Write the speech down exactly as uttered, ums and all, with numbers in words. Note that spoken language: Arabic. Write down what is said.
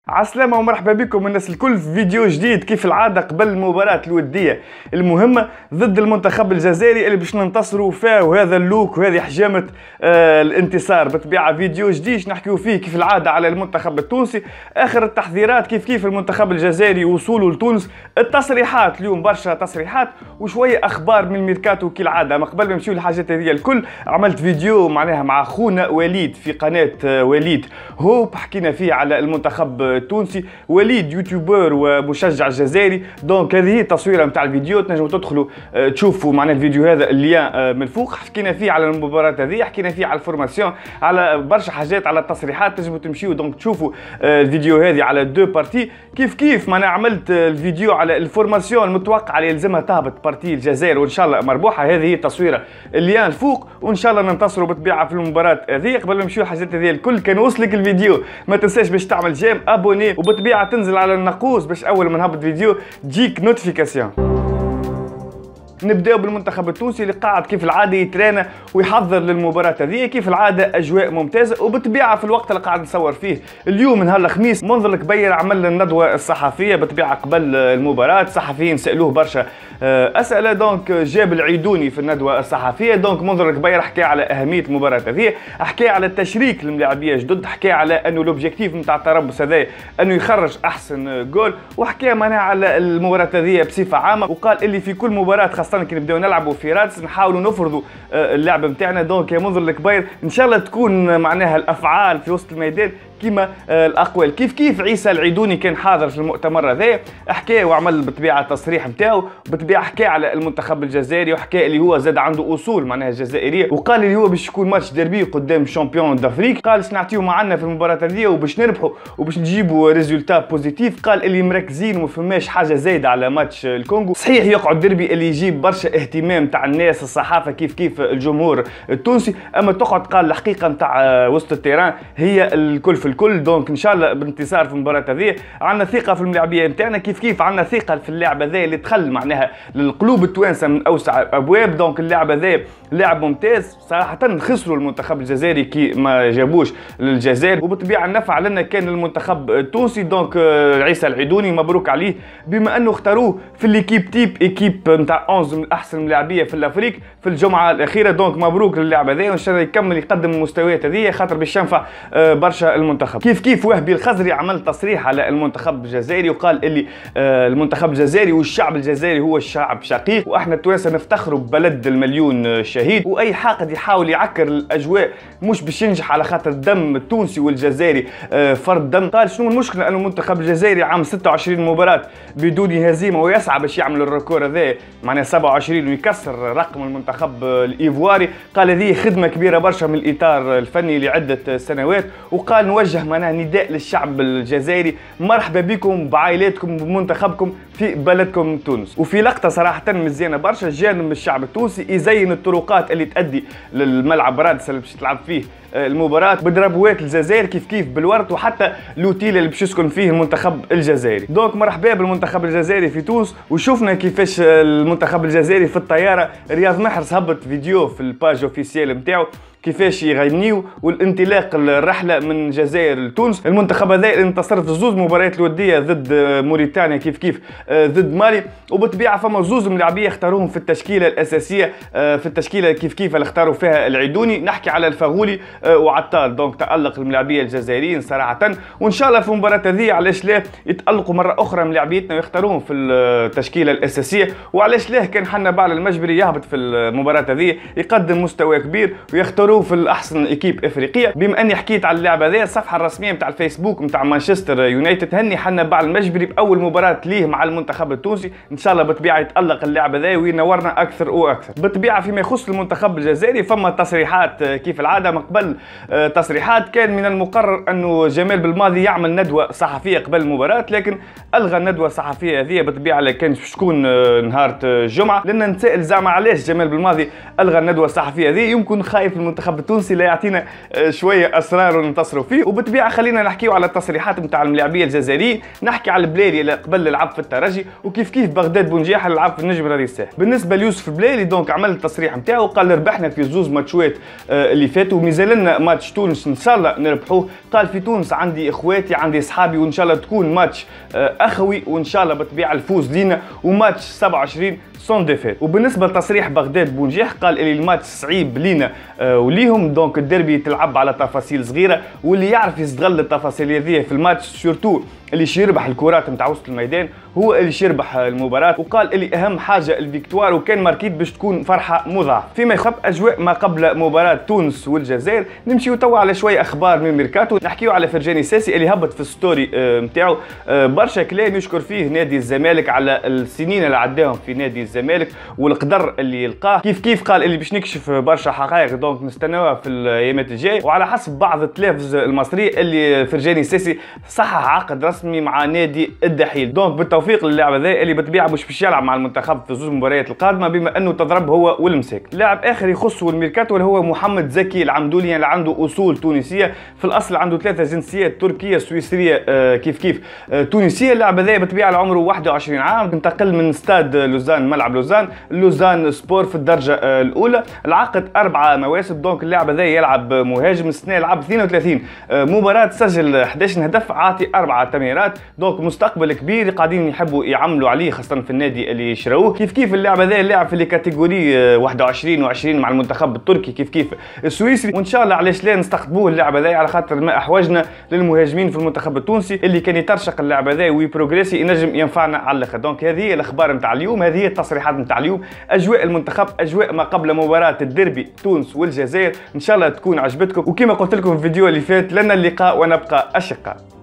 عسلامة ومرحبا بكم الناس الكل في فيديو جديد كيف العادة قبل المباراة الودية المهمة ضد المنتخب الجزائري اللي باش ننتصروا فيه، وهذا اللوك وهذه حجامة آه الانتصار. بطبيعة فيديو جديد نحكيو فيه كيف العادة على المنتخب التونسي، آخر التحذيرات كيف كيف المنتخب الجزائري وصوله لتونس، التصريحات اليوم برشا تصريحات وشوية أخبار من الميركاتو كالعادة. ما قبل ما نمشيو للحاجات هذه الكل عملت فيديو معناها مع خونا وليد في قناة آه وليد هوب، حكينا فيه على المنتخب التونسي. وليد يوتيوبر ومشجع جزائري، دونك هذه هي التصويره نتاع الفيديو، تنجموا تدخلوا تشوفوا معناها الفيديو هذا اللين من فوق. حكينا فيه على المباراه هذه، حكينا فيه على الفورماسيون، على برشا حاجات، على التصريحات. تنجموا تمشيوا دونك تشوفوا الفيديو هذه على دو بارتي. كيف كيف معناها عملت الفيديو على الفورماسيون المتوقع اللي يلزمها تهبط بارتي الجزائر وان شاء الله مربوحه. هذه هي التصويره اللين الفوق، وان شاء الله ننتصروا بالطبيعه في المباراه هذه. قبل ما نمشيو الحاجات هذه الكل، كان وصلك الفيديو ما تنساش باش تعمل جيم ابوني، وبالطبيعه تنزل على الناقوس باش اول ما نهبط فيديو تجيك نوتيفيكاسيون. نبداو بالمنتخب التونسي اللي قاعد كيف العاده يترينا ويحضر للمباراه هذه. كيف العاده اجواء ممتازه، وبالطبيعه في الوقت اللي قاعد نصور فيه اليوم نهار الخميس منذر الكبير عمل الندوه الصحفيه. بالطبيعه قبل المباراه الصحفيين سالوه برشا اسئله، دونك جاب العيدوني في الندوه الصحفيه. دونك منذر الكبير حكى على اهميه المباراه هذه، حكى على التشريك الملاعبيه جدد، حكى على انه لوبجيكتيف نتاع التربص هذا انه يخرج احسن جول، وحكى معناها على المباراه هذه بصفه عامه. وقال اللي في كل مباراه خاصه كي نبداو نلعبوا في رادس نحاولوا نفرضوا اللعب نتاعنا. دونك يا منذر الكبير ان شاء الله تكون معناها الافعال في وسط الميدان كيما الاقوال. كيف كيف عيسى العيدوني كان حاضر في المؤتمر هذا، حكى وعمل بالطبيعه التصريح نتاعو، بالطبيعه حكى على المنتخب الجزائري، وحكى اللي هو زاد عنده اصول معناها جزائريه، وقال اللي هو باش يكون ماتش ديربي قدام شامبيون دافريك. قال باش نعطيو معنا في المباراه هذه وباش نربحوا وباش نجيبوا ريزولتا بوزيتيف. قال اللي مركزين وما فماش حاجه زايده على ماتش الكونغو. صحيح يقعد ديربي اللي يجيب برشا اهتمام تاع الناس الصحافه كيف كيف الجمهور التونسي، اما تقعد قال الحقيقه نتاع وسط التيران هي الكل في الكل. دونك ان شاء الله بانتصار في المباراه هذه. عندنا ثقه في الملاعبيه نتاعنا، كيف كيف عندنا ثقه في اللاعب هذا اللي دخل معناها للقلوب التوانسه من اوسع الابواب. دونك اللاعب هذا لاعب ممتاز صراحه. خسروا المنتخب الجزائري كي ما جابوش للجزائر، وبالطبيعه النفع لنا كان المنتخب التونسي. دونك عيسى العيدوني مبروك عليه بما انه اختاروه في ليكيب تيب ايكيب نتاع احدى من احسن الملاعبيه في الافريق في الجمعه الاخيره. دونك مبروك للاعب هذا، وان شاء الله يكمل يقدم المستويات هذه خاطر باش ينفع برشا المنتخب. كيف كيف وهبي الخزري عمل تصريح على المنتخب الجزائري، وقال اللي المنتخب الجزائري والشعب الجزائري هو الشعب شقيق، واحنا التوانسه نفتخروا ببلد المليون شهيد. واي حاقد يحاول يعكر الاجواء مش باش ينجح على خاطر الدم التونسي والجزائري فرد دم. قال شنو المشكله انه المنتخب الجزائري عام ستة وعشرين مباراه بدون هزيمه ويسعى باش يعمل الريكور هذا معناها سبعة وعشرين ويكسر رقم المنتخب الايفواري. قال هذه خدمه كبيره برشا من الاطار الفني لعده سنوات. وقال نوجه معناها نداء للشعب الجزائري، مرحبا بكم بعائلاتكم بمنتخبكم في بلدكم تونس. وفي لقطه صراحه مزيانه برشا جانب الشعب التونسي يزين الطرقات اللي تؤدي للملعب رادس اللي باش تلعب فيه المباراة بدربوات الجزائر كيف كيف بالورد، وحتى لوتيل اللي باش يسكن فيه المنتخب الجزائري. دونك مرحبا بالمنتخب الجزائري في تونس. وشوفنا كيفاش المنتخب الجزائري في الطياره. رياض محرز هبط فيديو في الباج اوفيسيال نتاعو كيفاش يغنيو والانطلاق الرحله من الجزائر لتونس. المنتخب هذا انتصر في زوز مباريات الوديه ضد موريتانيا كيف كيف ضد مالي، وبالطبيعه فما زوز ملاعبيه اختاروهم في التشكيله الاساسيه في التشكيله كيف كيف اللي اختاروا فيها العيدوني. نحكي على الفغولي وعطال. دونك تالق الملاعبيه الجزائريين صراحه، وان شاء الله في المباراه هذه علاش لا يتالقوا مره اخرى ملاعبيتنا ويختاروهم في التشكيله الاساسيه. وعلاش لا كان حنا بعل المجبري يهبط في المباراه هذه يقدم مستوى كبير ويختاروا في الاحسن ايكيب افريقيه. بما اني حكيت على اللاعب هذا، الصفحه الرسميه نتاع الفيسبوك نتاع مانشستر يونايتد هني حنا بعل المجبري باول مباراه ليه مع المنتخب التونسي. ان شاء الله بالطبيعه يتالق اللاعب هذا وينورنا اكثر واكثر. بالطبيعه فيما يخص المنتخب الجزائري فما تصريحات كيف العاده. من قبل تصريحات كان من المقرر انه جمال بالماضي يعمل ندوه صحفيه قبل المباراه، لكن الغى الندوه الصحفيه هذه بالطبيعه اللي كانت باش تكون نهار الجمعه. لان نتسائل زعما علاش جمال بالماضي الغى الندوه الصحفيه هذه. يمكن خايف المنتخب المنتخب التونسي لا يعطينا شويه اسرار وننتصروا فيه. وبالطبيعه خلينا نحكيو على التصريحات نتاع الملاعبيه الجزائريين، نحكي على البلالي اللي قبل لعب في الترجي وكيف كيف بغداد بونجيح اللي لعب في النجم الرياضي الساحل. بالنسبه ليوسف البلالي دونك عمل التصريح نتاعو قال ربحنا في زوز ماتشات اللي فاتوا ومازال لنا ماتش تونس ان شاء الله نربحوه. قال في تونس عندي اخواتي عندي اصحابي وان شاء الله تكون ماتش اخوي وان شاء الله بالطبيعه الفوز لينا وماتش سبعة وعشرين سون ديفيت. وبالنسبه لتصريح بغداد بونجيح قال اللي الماتش صعيب لينا آه وليهم دونك الديربي تلعب على تفاصيل صغيره واللي يعرف يستغل التفاصيل هذه في الماتش سورتو اللي يربح الكرات نتاع وسط الميدان هو اللي يربح المباراه. وقال اللي اهم حاجه الفيكتوار وكان ماركيت باش تكون فرحه مضاعفه. فيما يخص اجواء ما قبل مباراه تونس والجزائر نمشيو توا على شويه اخبار من الميركاتو. نحكيو على فرجاني ساسي اللي هبط في الستوري نتاعو برشا كلام يشكر فيه نادي الزمالك على السنين اللي عداهم في نادي الزمالك والقدر اللي لقاه. كيف كيف قال اللي باش نكشف برشا حقائق دونك نستناوها في الايامات الجايه. وعلى حسب بعض التلفز المصريه اللي فرجاني ساسي صحح عقد رسمي مع نادي الدحيل. دونك بالتوفيق للاعب هذا اللي بالطبيعه مش باش يلعب مع المنتخب في زوج مباريات القادمه بما انه تضرب هو والمساك. لاعب اخر يخصه الميركاتو اللي هو محمد زكي العمدولي اللي عنده اصول تونسيه، في الاصل عنده ثلاثه جنسيات تركيه سويسريه آه كيف كيف آه تونسيه. اللاعب هذا بالطبيعه عمره واحد وعشرين عام، انتقل من استاد لوزان ملعب لوزان لوزان سبور في الدرجه آه الاولى. العقد اربعه مواسم. دونك اللاعب هذا يلعب مهاجم، السنه لعب اثنين وثلاثين آه مباراه، سجل احد عشر هدف، عاطي اربعه تمريرات. دونك مستقبل كبير قاعدين يحبوا يعملوا عليه خاصه في النادي اللي شراوه. كيف كيف اللاعب هذا لاعب في الكاتيجوري واحد وعشرين وعشرين مع المنتخب التركي كيف كيف السويسري، وان شاء الله علاش لا نستقطبوه اللاعب هذا على خاطر ما احوجنا للمهاجمين في المنتخب التونسي اللي كان يترشق اللاعب هذا ويبروغريسي ينجم ينفعنا على الاخر. دونك هذه هي الاخبار نتاع اليوم، هذه هي التصريحات نتاع اليوم، اجواء المنتخب، اجواء ما قبل مباراه الديربي تونس والجزائر. ان شاء الله تكون عجبتكم وكما قلت لكم في الفيديو اللي فات لنا اللقاء ونبقى اشقاء.